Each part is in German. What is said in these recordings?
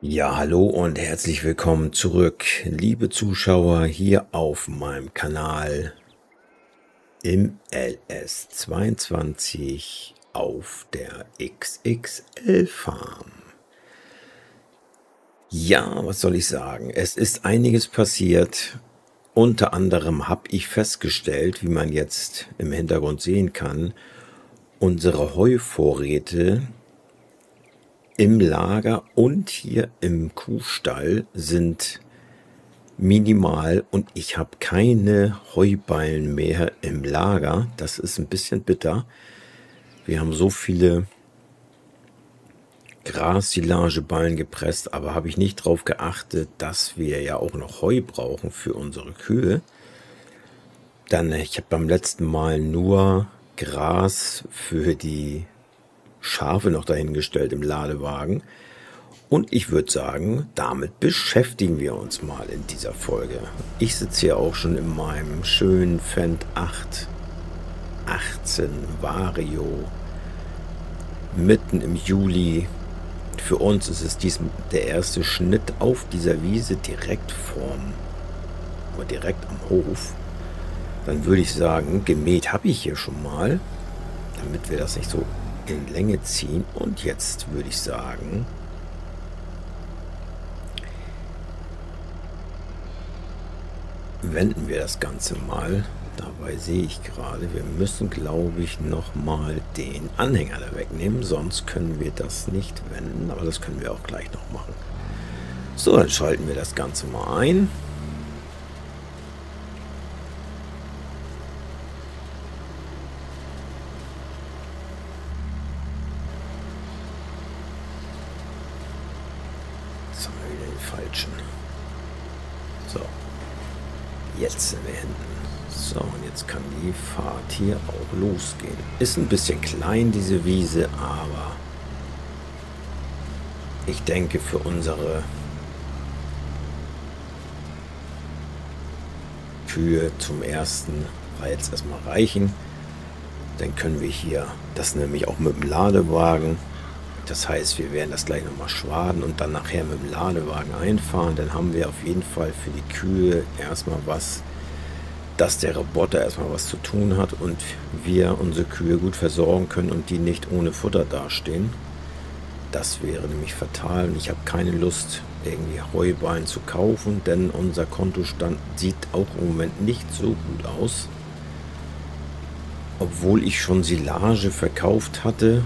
Ja, hallo und herzlich willkommen zurück, liebe Zuschauer, hier auf meinem Kanal im LS22 auf der XXL Farm. Ja, was soll ich sagen? Es ist einiges passiert. Unter anderem habe ich festgestellt, wie man jetzt im Hintergrund sehen kann, unsere Heuvorräte im Lager und hier im Kuhstall sind minimal und ich habe keine Heuballen mehr im Lager. Das ist ein bisschen bitter. Wir haben so viele Grassilage-Ballen gepresst, aber habe ich nicht darauf geachtet, dass wir ja auch noch Heu brauchen für unsere Kühe. Ich habe beim letzten Mal nur Gras für die Schafe noch dahingestellt im Ladewagen. Und ich würde sagen, damit beschäftigen wir uns mal in dieser Folge. Ich sitze hier auch schon in meinem schönen Fendt 818 Vario mitten im Juli. Für uns ist es der erste Schnitt auf dieser Wiese direkt am Hof. Dann würde ich sagen, gemäht habe ich hier schon mal, damit wir das nicht so in Länge ziehen. Und jetzt würde ich sagen, wenden wir das Ganze mal. Dabei sehe ich gerade, wir müssen, glaube ich, noch mal den Anhänger da wegnehmen, sonst können wir das nicht wenden, aber das können wir auch gleich noch machen. So, dann schalten wir das Ganze mal ein. Jetzt haben wir wieder den falschen. So. Jetzt sind wir hinten. So, und jetzt kann die Fahrt hier auch losgehen. Ist ein bisschen klein, diese Wiese, aber ich denke, für unsere Kühe zum ersten war jetzt erstmal reichen. Dann können wir hier, das nämlich auch mit dem Ladewagen. Das heißt, wir werden das gleich nochmal schwaden und dann nachher mit dem Ladewagen einfahren. Dann haben wir auf jeden Fall für die Kühe erstmal was, dass der Roboter erstmal was zu tun hat und wir unsere Kühe gut versorgen können und die nicht ohne Futter dastehen. Das wäre nämlich fatal und ich habe keine Lust, irgendwie Heuballen zu kaufen, denn unser Kontostand sieht auch im Moment nicht so gut aus. Obwohl ich schon Silage verkauft hatte.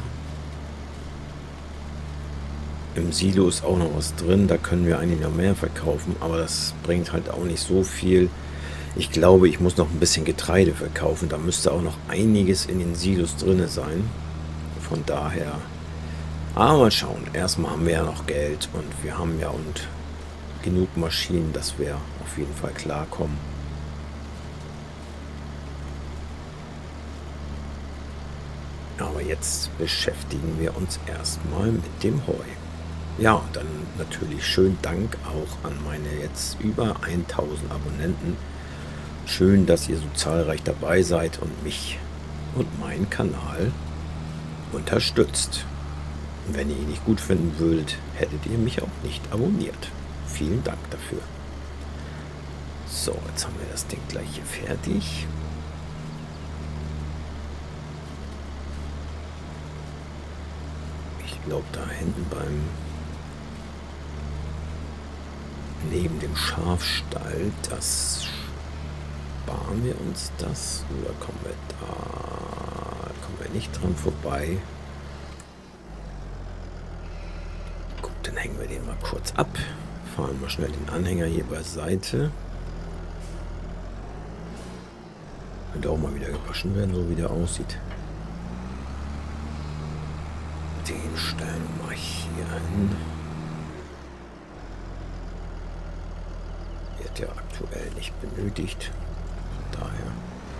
Im Silo ist auch noch was drin, da können wir eigentlich noch mehr verkaufen, aber das bringt halt auch nicht so viel. Ich glaube, ich muss noch ein bisschen Getreide verkaufen, da müsste auch noch einiges in den Silos drin sein. Von daher, aber mal schauen, erstmal haben wir ja noch Geld und wir haben ja und genug Maschinen, dass wir auf jeden Fall klarkommen. Aber jetzt beschäftigen wir uns erstmal mit dem Heu. Ja, und dann natürlich schönen Dank auch an meine jetzt über 1000 Abonnenten. Schön, dass ihr so zahlreich dabei seid und mich und meinen Kanal unterstützt. Und wenn ihr ihn nicht gut finden würdet, hättet ihr mich auch nicht abonniert. Vielen Dank dafür. So, jetzt haben wir das Ding gleich hier fertig. Ich glaube, da hinten neben dem Schafstall, das sparen wir uns das oder kommen wir nicht dran vorbei. Gut, dann hängen wir den mal kurz ab, fahren mal schnell den Anhänger hier beiseite. Könnte auch mal wieder gewaschen werden, so wie der aussieht. Den stellen wir mal hier hin. Wird ja aktuell nicht benötigt. Von daher.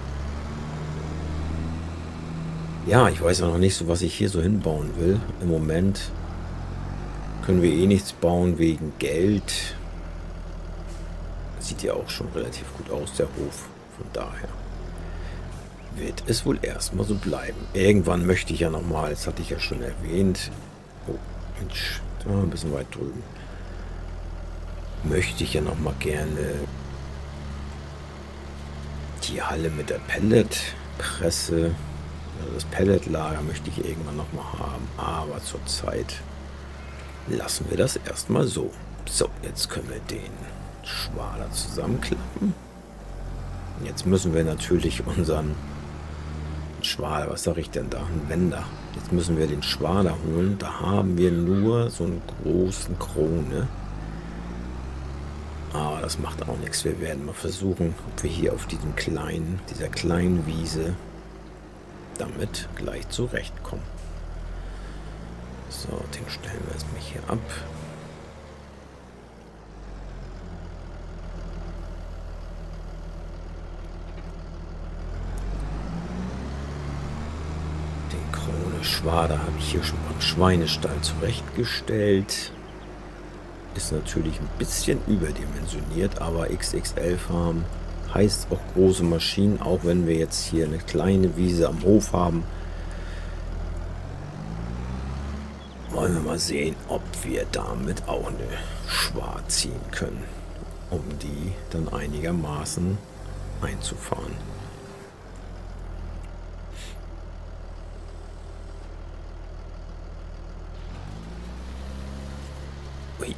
Ja, ich weiß auch noch nicht so, was ich hier so hinbauen will. Im Moment können wir eh nichts bauen wegen Geld. Sieht ja auch schon relativ gut aus, der Hof. Von daher wird es wohl erstmal so bleiben. Irgendwann möchte ich ja nochmal, das hatte ich ja schon erwähnt. Oh, Mensch, da ein bisschen weit drüben. möchte ich ja noch mal gerne die Halle mit der Pelletpresse, also das Pelletlager möchte ich irgendwann noch mal haben, aber zurzeit lassen wir das erstmal so. So, jetzt können wir den Schwader zusammenklappen. Jetzt müssen wir natürlich unseren Schwader, was sage ich denn da? Ein Wender. Jetzt müssen wir den Schwader holen. Da haben wir nur so einen großen Krone. Aber das macht auch nichts. Wir werden mal versuchen, ob wir hier auf dieser kleinen Wiese damit gleich zurechtkommen. So, den stellen wir jetzt mal hier ab. Den Krone-Schwader habe ich hier schon beim Schweinestall zurechtgestellt. Ist natürlich ein bisschen überdimensioniert, aber XXL-Farm heißt auch große Maschinen, auch wenn wir jetzt hier eine kleine Wiese am Hof haben. Wollen wir mal sehen, ob wir damit auch eine Schwar ziehen können, um die dann einigermaßen einzufahren. Ui.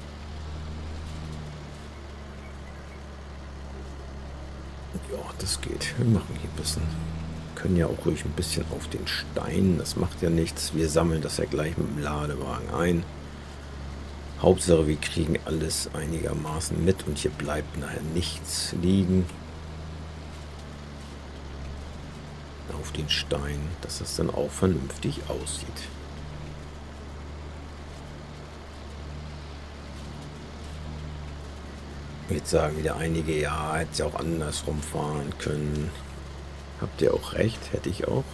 Ja, das geht. Wir machen hier ein bisschen. Können ja auch ruhig ein bisschen auf den Stein. Das macht ja nichts. Wir sammeln das ja gleich mit dem Ladewagen ein. Hauptsache, wir kriegen alles einigermaßen mit und hier bleibt nachher nichts liegen. Auf den Stein, dass es dann auch vernünftig aussieht. Jetzt sagen wieder einige, ja, hätte es ja auch andersrum fahren können. Habt ihr auch recht, hätte ich auch.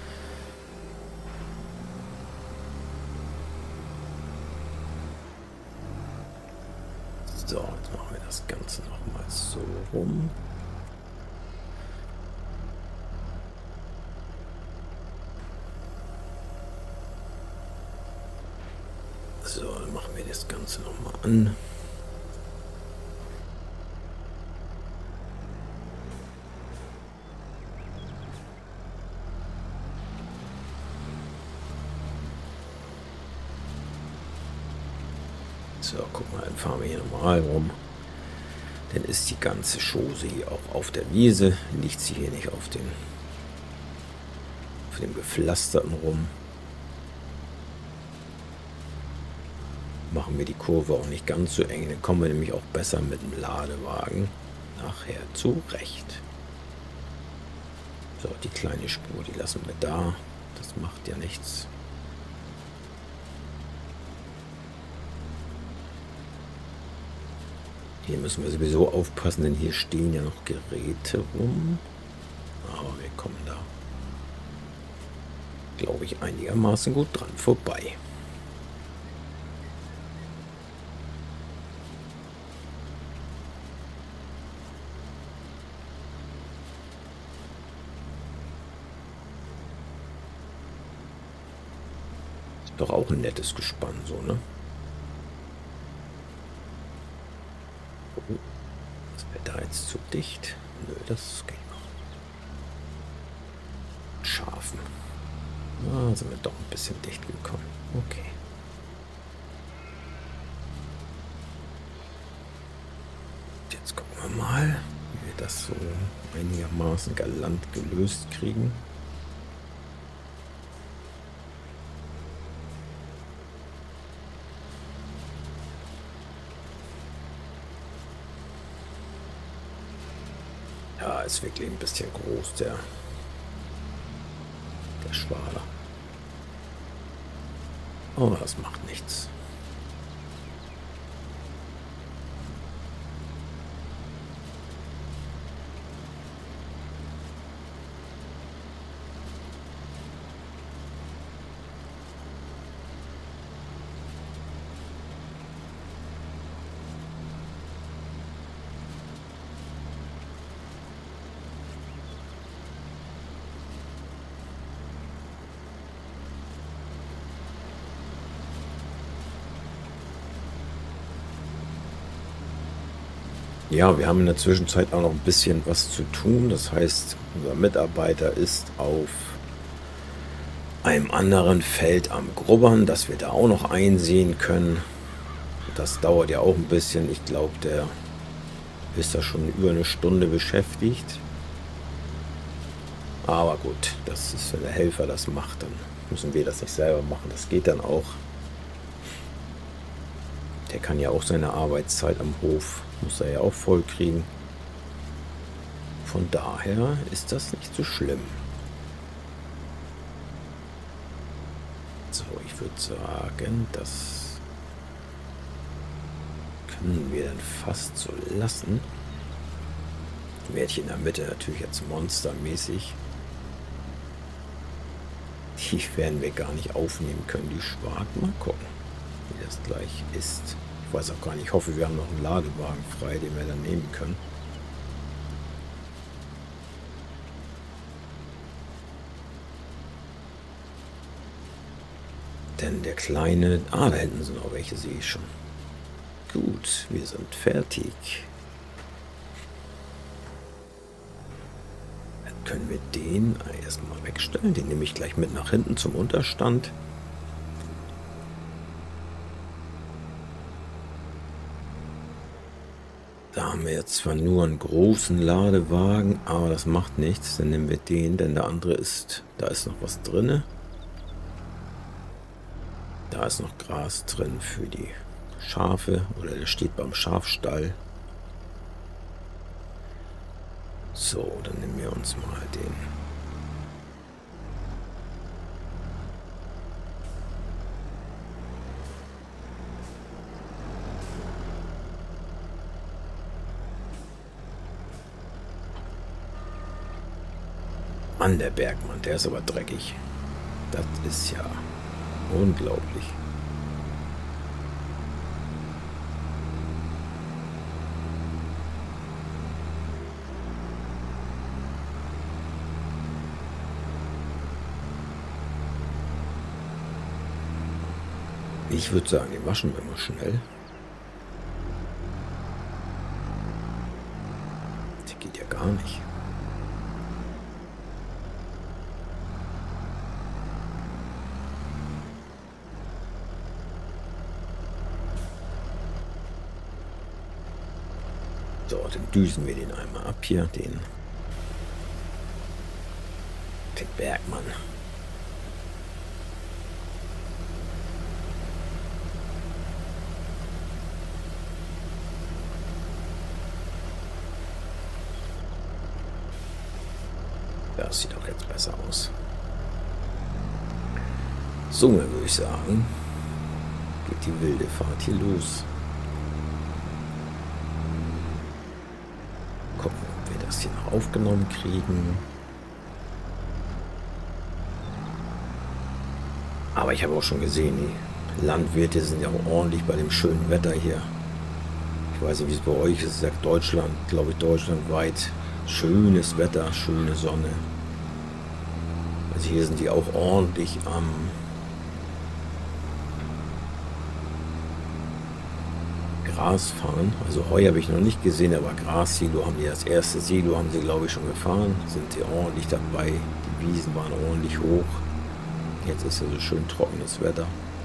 So, jetzt machen wir das Ganze nochmal so rum. So, dann machen wir das Ganze nochmal an. So, guck mal, dann fahren wir hier nochmal rum. Dann ist die ganze Chose hier auch auf der Wiese. Liegt sie hier nicht auf dem Gepflasterten rum. Machen wir die Kurve auch nicht ganz so eng. Dann kommen wir nämlich auch besser mit dem Ladewagen nachher zurecht. So, die kleine Spur, die lassen wir da. Das macht ja nichts. Hier müssen wir sowieso aufpassen, denn hier stehen ja noch Geräte rum. Aber wir kommen da, glaube ich, einigermaßen gut dran vorbei. Ist doch auch ein nettes Gespann, so, ne? Das wäre da jetzt zu dicht. Nö, das geht noch. Schafen. Da sind wir doch ein bisschen dicht gekommen. Okay. Jetzt gucken wir mal, wie wir das so einigermaßen galant gelöst kriegen. Ja, ist wirklich ein bisschen groß, der Schwader. Aber das macht nichts. Ja, wir haben in der Zwischenzeit auch noch ein bisschen was zu tun. Das heißt, unser Mitarbeiter ist auf einem anderen Feld am Grubbern, dass wir da auch noch einsehen können. Das dauert ja auch ein bisschen. Ich glaube, der ist da schon über eine Stunde beschäftigt. Aber gut, das ist, wenn der Helfer das macht, dann müssen wir das nicht selber machen. Das geht dann auch. Der kann ja auch seine Arbeitszeit am Hof, muss er ja auch voll kriegen. Von daher ist das nicht so schlimm. So, ich würde sagen, das können wir dann fast so lassen. Die Mädchen in der Mitte natürlich jetzt monstermäßig. Die werden wir gar nicht aufnehmen können, die Schwarten. Mal gucken, wie das gleich ist. Ich weiß auch gar nicht, ich hoffe, wir haben noch einen Ladewagen frei, den wir dann nehmen können. Denn der kleine... Ah, da hinten sind auch welche, sehe ich schon. Gut, wir sind fertig. Dann können wir den erstmal wegstellen. Den nehme ich gleich mit nach hinten zum Unterstand. Da haben wir jetzt zwar nur einen großen Ladewagen, aber das macht nichts. Dann nehmen wir den, denn der andere ist... Da ist noch was drin. Da ist noch Gras drin für die Schafe. Oder der steht beim Schafstall. So, dann nehmen wir uns mal den. Mann, der Bergmann, der ist aber dreckig. Das ist ja unglaublich. Ich würde sagen, den waschen wir mal schnell. Das geht ja gar nicht. So, dann düsen wir den einmal ab hier, den Bergmann. Das sieht auch jetzt besser aus. So, dann würde ich sagen, geht die wilde Fahrt hier los. Gucken, ob wir das hier noch aufgenommen kriegen. Aber ich habe auch schon gesehen, die Landwirte sind ja auch ordentlich bei dem schönen Wetter hier. Ich weiß nicht, wie es bei euch ist. Ich sage Deutschland, glaube ich, deutschlandweit. Schönes Wetter, schöne Sonne. Also hier sind die auch ordentlich am Gras fahren. Also Heu habe ich noch nicht gesehen, aber Grassilo haben die, das erste Silo haben sie, glaube ich, schon gefahren. Sind sie ordentlich dabei. Die Wiesen waren ordentlich hoch. Jetzt ist ja so schön trockenes Wetter.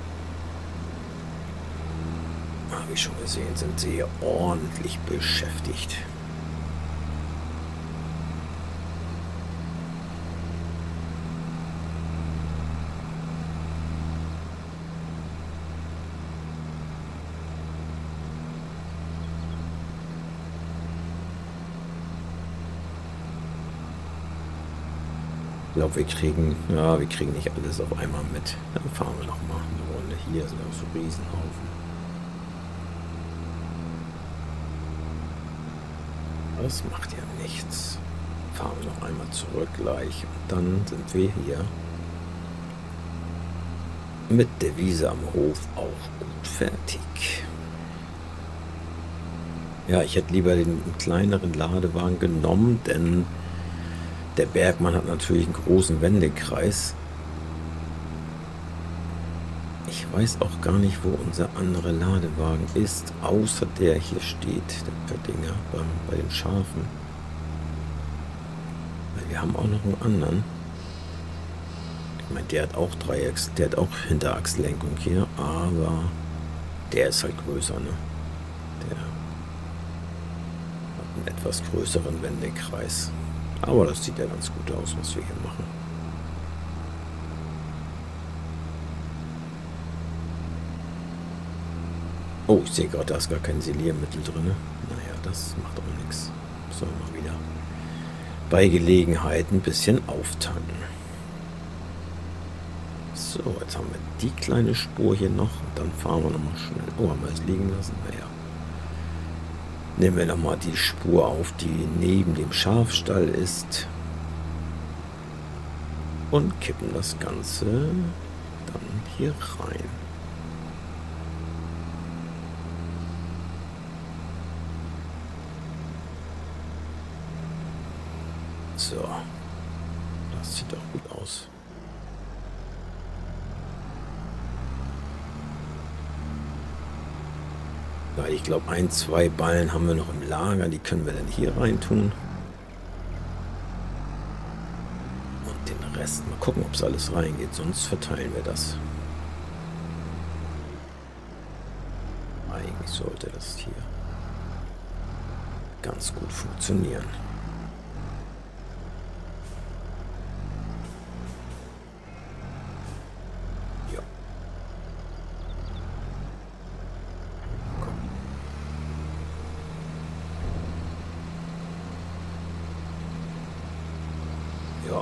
Habe ich schon gesehen, sind sie hier ordentlich beschäftigt. Ich glaube, wir kriegen nicht alles auf einmal mit. Dann fahren wir noch mal eine Runde. Hier sind auch so Riesenhaufen. Das macht ja nichts. Fahren wir noch einmal zurück gleich. Und dann sind wir hier mit der Wiese am Hof auch gut fertig. Ja, ich hätte lieber den kleineren Ladewagen genommen, denn der Bergmann hat natürlich einen großen Wendekreis. Ich weiß auch gar nicht, wo unser anderer Ladewagen ist, außer der hier steht, der Pöttinger, bei den Schafen. Weil wir haben auch noch einen anderen. Ich meine, der hat auch Dreiachs, der hat auch Hinterachslenkung hier, aber der ist halt größer, ne? Der hat einen etwas größeren Wendekreis. Aber das sieht ja ganz gut aus, was wir hier machen. Oh, ich sehe gerade, da ist gar kein Siliermittel drin. Naja, das macht auch nichts. Sollen wir mal wieder bei Gelegenheit ein bisschen auftanken. So, jetzt haben wir die kleine Spur hier noch. Und dann fahren wir nochmal schnell. Oh, haben wir es liegen lassen? Naja. Nehmen wir nochmal die Spur auf, die neben dem Schafstall ist. Und kippen das Ganze dann hier rein. So, das sieht doch gut aus. Ja, ich glaube, 1, 2 Ballen haben wir noch im Lager, die können wir dann hier rein tun. Und den Rest, mal gucken, ob es alles reingeht, sonst verteilen wir das. Eigentlich sollte das hier ganz gut funktionieren. Ja.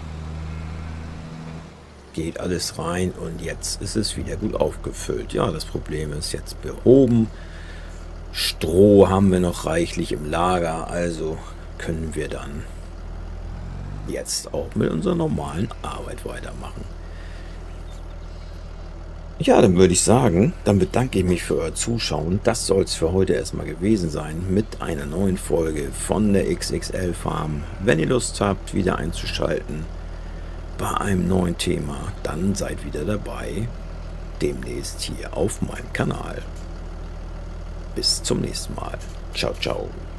Geht alles rein und jetzt ist es wieder gut aufgefüllt. Ja, das Problem ist jetzt behoben. Stroh haben wir noch reichlich im Lager, also können wir dann jetzt auch mit unserer normalen Arbeit weitermachen. Ja, dann würde ich sagen, dann bedanke ich mich für euer Zuschauen. Das soll es für heute erstmal gewesen sein mit einer neuen Folge von der XXL Farm. Wenn ihr Lust habt, wieder einzuschalten bei einem neuen Thema, dann seid wieder dabei, demnächst hier auf meinem Kanal. Bis zum nächsten Mal. Ciao, ciao.